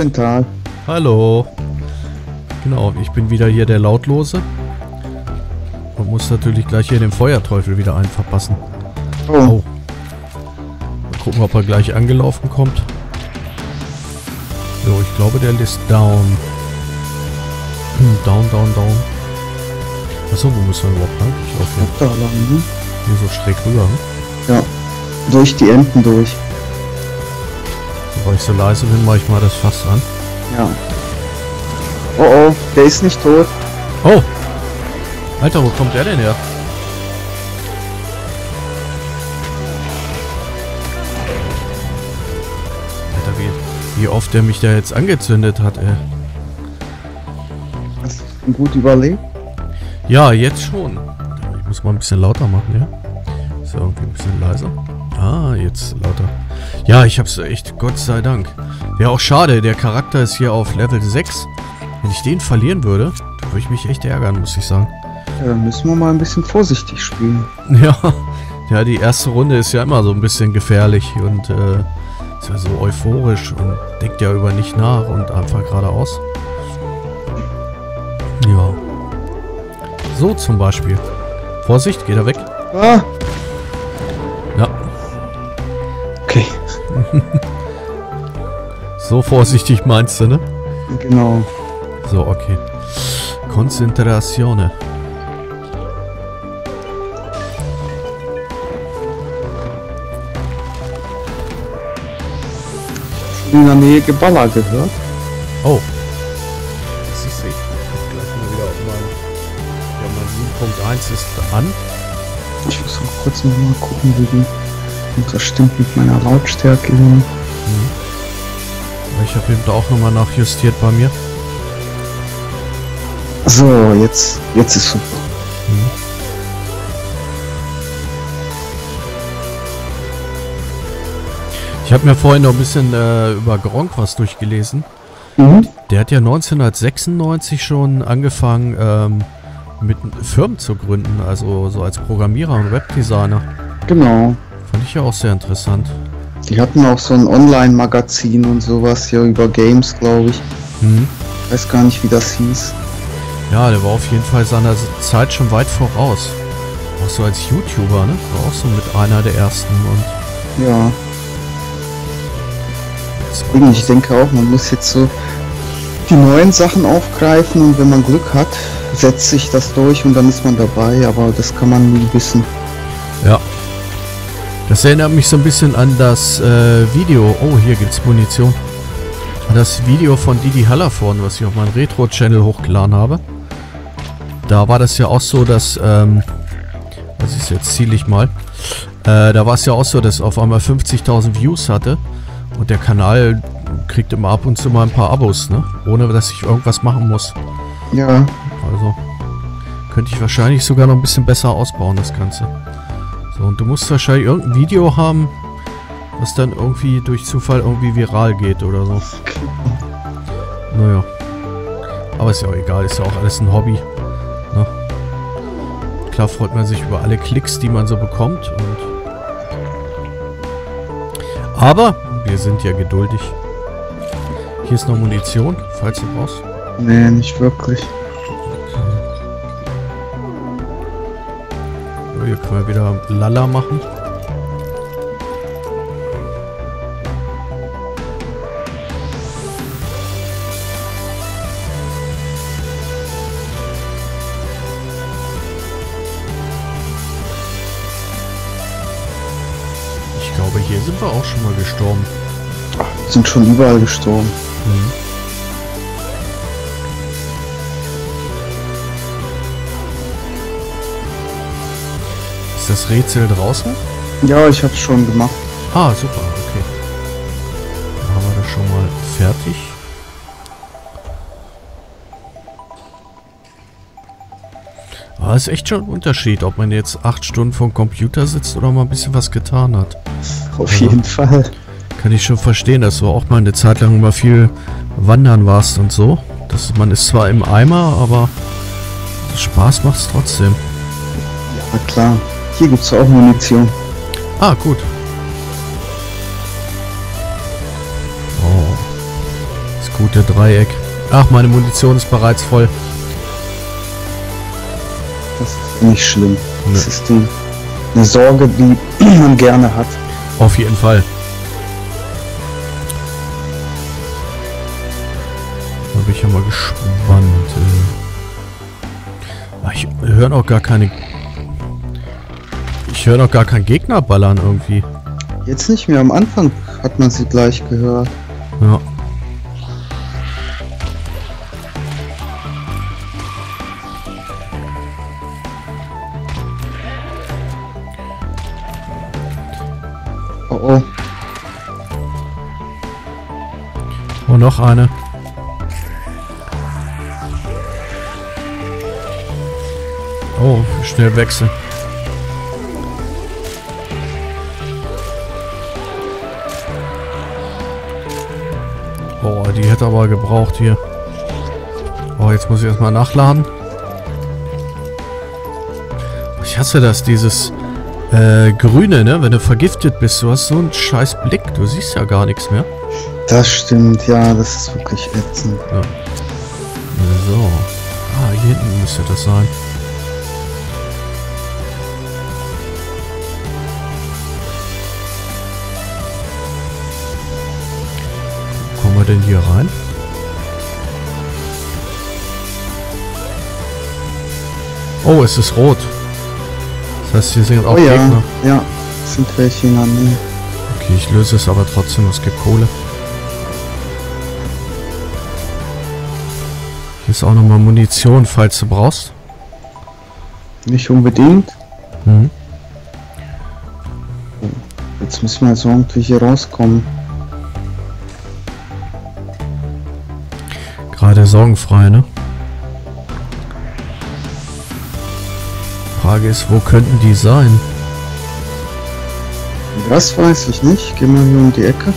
Dental. Hallo. Genau, ich bin wieder hier der Lautlose. Und muss natürlich gleich hier den Feuerteufel wieder einen verpassen. Oh. Mal gucken, ob er gleich angelaufen kommt. So, ich glaube, der lässt down. Down. Achso, wo müssen wir überhaupt lang? Ich laufe Da lang, ne? hier so schräg rüber. Ja. Durch die Enten durch. Weil ich so leise bin, mache ich mal das Fass an. Ja. Oh, der ist nicht tot. Oh! Alter, wo kommt der denn her? Alter, wie oft der mich da jetzt angezündet hat, ey. Hast du ihn gut überlebt? Ja, jetzt schon. Ich muss mal ein bisschen lauter machen, ja? Ist ja irgendwie ein bisschen leiser. Ah, jetzt lauter. Ja, ich hab's echt, Gott sei Dank. Wäre auch schade, der Charakter ist hier auf Level 6. Wenn ich den verlieren würde, dann würde ich mich echt ärgern, muss ich sagen. Ja, dann müssen wir mal ein bisschen vorsichtig spielen. Ja, die erste Runde ist ja immer so ein bisschen gefährlich und ist ja so euphorisch und denkt ja über nicht nach und einfach geradeaus. Ja. So zum Beispiel. Vorsicht, geht er weg. Ah! Ja. Okay. So vorsichtig meinst du, ne? Genau. So, okay. Konzentratione. In der Nähe Geballer gehört. Oh. Das ist ich. Gleich mal wieder auf mein 7.1 ist an. Ich muss mal kurz noch mal gucken, wie die. Und das stimmt mit meiner Lautstärke. Ich habe eben auch nochmal nachjustiert bei mir. So, jetzt ist super. Ich habe mir vorhin noch ein bisschen über Gronkh was durchgelesen. Der hat ja 1996 schon angefangen, mit Firmen zu gründen, also so als Programmierer und Webdesigner. Genau. Fand ich ja auch sehr interessant. Die hatten auch so ein Online-Magazin und sowas hier über Games, glaube ich. Weiß gar nicht, wie das hieß. Ja, der war auf jeden Fall seiner Zeit schon weit voraus. Auch so als YouTuber, ne? War auch so mit einer der ersten und... Ja. Ich denke auch, man muss jetzt so die neuen Sachen aufgreifen und wenn man Glück hat, setzt sich das durch und dann ist man dabei, aber das kann man nie wissen. Ja. Das erinnert mich so ein bisschen an das Video. Oh, hier gibt's Munition. Das Video von Didi Hallervorden, was ich auf meinem Retro-Channel hochgeladen habe. Da war das ja auch so, dass, was ist jetzt, ziel ich mal. Da war es ja auch so, dass auf einmal 50.000 Views hatte. Und der Kanal kriegt immer ab und zu mal ein paar Abos, ne? Ohne dass ich irgendwas machen muss. Ja. Also, könnte ich wahrscheinlich sogar noch ein bisschen besser ausbauen, das Ganze. So, und du musst wahrscheinlich irgendein Video haben, was dann irgendwie durch Zufall irgendwie viral geht oder so. Naja. Aber ist ja auch egal, ist ja auch alles ein Hobby. Ne? Klar freut man sich über alle Klicks, die man so bekommt. Aber wir sind ja geduldig. Hier ist noch Munition, falls du brauchst. Nee, nicht wirklich. So, hier können wir wieder Lala machen. Ich glaube, hier sind wir auch schon mal gestorben. Sind schon überall gestorben. Ist das Rätsel draußen? Ja, ich hab's schon gemacht. Ah, super, okay. Dann haben wir das schon mal fertig. Aber es ist echt schon ein Unterschied, ob man jetzt 8 Stunden vom Computer sitzt oder mal ein bisschen was getan hat. Auf jeden Fall. Kann ich schon verstehen, dass du auch mal eine Zeit lang immer viel wandern warst und so. Man ist zwar im Eimer, aber Spaß macht es trotzdem. Ja, klar. Hier gibt's auch Munition. Ah, gut. gute Dreieck. Ach, meine Munition ist bereits voll. Das ist nicht schlimm. Nö. Das ist eine Sorge, die man gerne hat. Auf jeden Fall. Da bin ich ja mal gespannt. Ich höre noch gar keine... Ich höre noch gar keinen Gegner ballern irgendwie. Jetzt nicht mehr. Am Anfang hat man sie gleich gehört. Ja. Oh oh. Oh, noch eine. Oh, schnell wechseln. Oh, die hätte aber gebraucht hier. Oh, jetzt muss ich erstmal nachladen. Ich hasse das, dieses Grüne, ne? Wenn du vergiftet bist, du hast so einen scheiß Blick. Du siehst ja gar nichts mehr. Das stimmt, ja, das ist wirklich ätzend. Ja. So. Ah, hier hinten müsste das sein. Wo kommen wir denn hier rein? Oh, es ist rot. Das heißt, hier sind auch Oh ja, Gegner. ja, es sind welche in der Nähe. Okay, ich löse es aber trotzdem, es gibt Kohle. Hier ist auch nochmal Munition, falls du brauchst. Nicht unbedingt. Mhm. Jetzt müssen wir also irgendwie hier rauskommen. Gerade sorgenfrei, ne? Frage ist, wo könnten die sein? Das weiß ich nicht. Geh mal hier um die Ecke.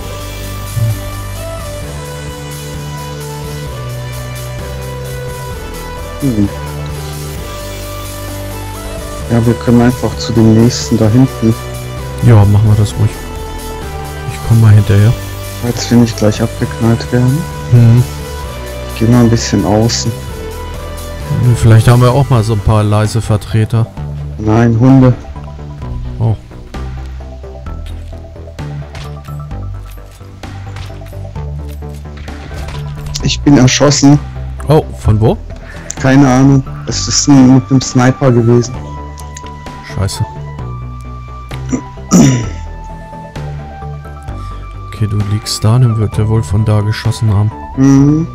Ja, wir können einfach zu dem nächsten da hinten, Ja, machen wir das ruhig. Ich komme mal hinterher. falls wir nicht gleich abgeknallt werden. Mhm. Geh mal ein bisschen außen. Vielleicht haben wir auch mal so ein paar leise Vertreter. Nein, Hunde. Oh. Ich bin erschossen. Oh, von wo? Keine Ahnung. Es ist mit dem Sniper gewesen. Scheiße. Okay, du liegst da, dann wird der wohl von da geschossen haben. Mhm.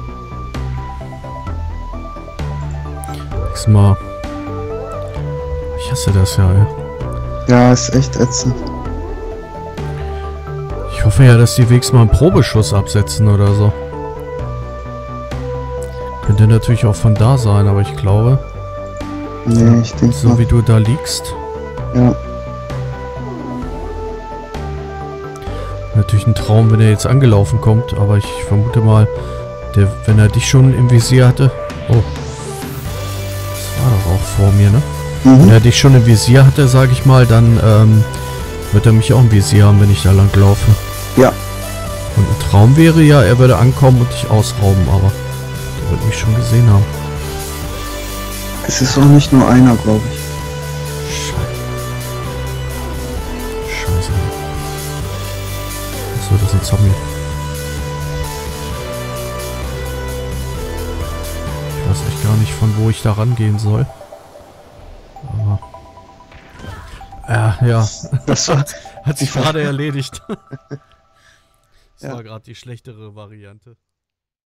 Mal. Ich hasse das ja, ey. Ja, ist echt ätzend. Ich hoffe ja, dass die wenigstens mal einen Probeschuss absetzen oder so. Könnte natürlich auch von da sein, aber ich glaube, Nee, ich denke so wie du da liegst, Ja. natürlich ein Traum, wenn er jetzt angelaufen kommt, aber ich vermute mal, wenn er dich schon im Visier hatte. Oh. Das war doch auch vor mir, ne? Wenn er dich schon im Visier hatte, sage ich mal, dann wird er mich auch im Visier haben, wenn ich da lang laufe. Ja. Und ein Traum wäre ja, er würde ankommen und dich ausrauben, aber der wird mich schon gesehen haben. Es ist auch nicht nur einer, glaube ich. Scheiße. Achso, das ist ein Zombie. Ich weiß echt gar nicht, von wo ich da rangehen soll. Aber... ja. Das war Hat sich gerade erledigt. Das Ja. war gerade die schlechtere Variante.